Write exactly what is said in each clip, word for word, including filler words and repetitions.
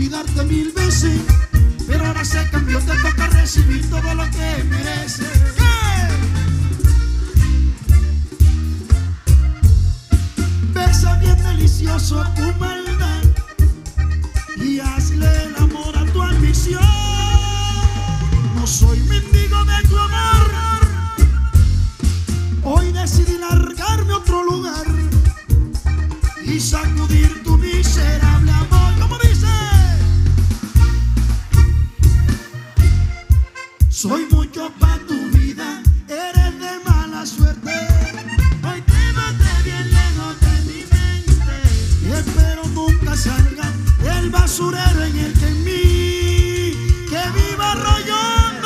olvidarte mil veces, pero ahora se cambió, te toca recibir todo lo que mereces. Besa bien delicioso a tu maldad y hazle el amor a tu ambición. No soy mendigo de tu amor, hoy decidí largarme a otro lugar y sacudir tu miserable amor. ¿Cómo dice? Soy mucho pa' tu vida, eres de mala suerte. Hoy te maté bien lejos de mi mente y espero nunca salga el basurero en el que en mí que viva rollando.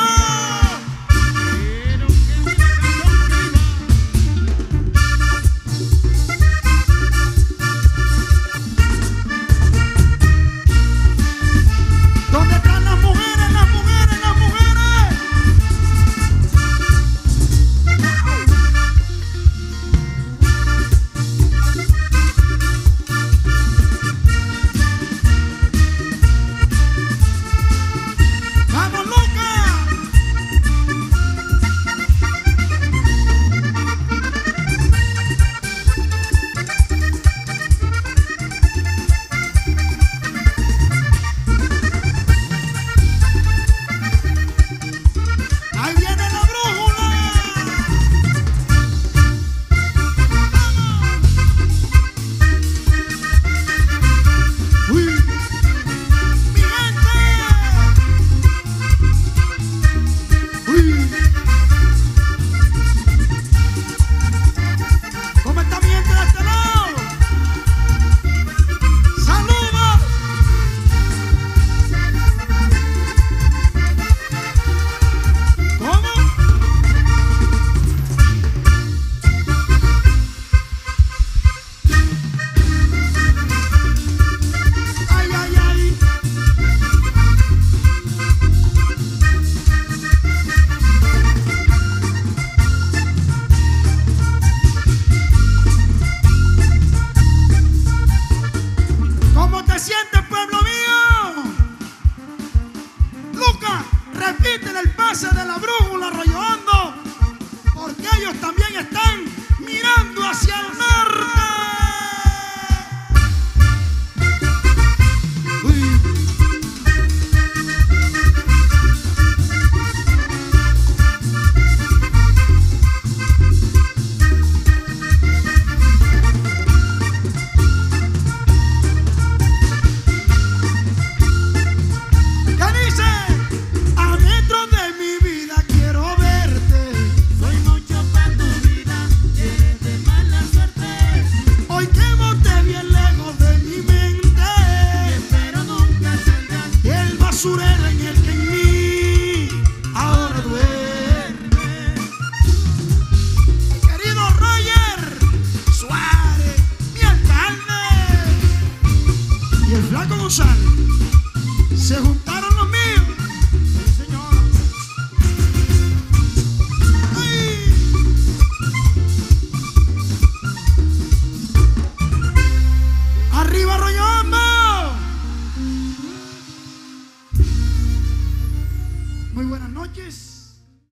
¿Dónde están las mujeres, las mujeres, las mujeres? ¡Vamos, loca! ¡Ahí viene la brújula! ¡Uy! ¡Mi gente! ¡Uy! ¿Cómo está mi gente de este lado? ¡Saludos! ¿Cómo? ¡Ay, ay, ay! ¿Cómo te sientes?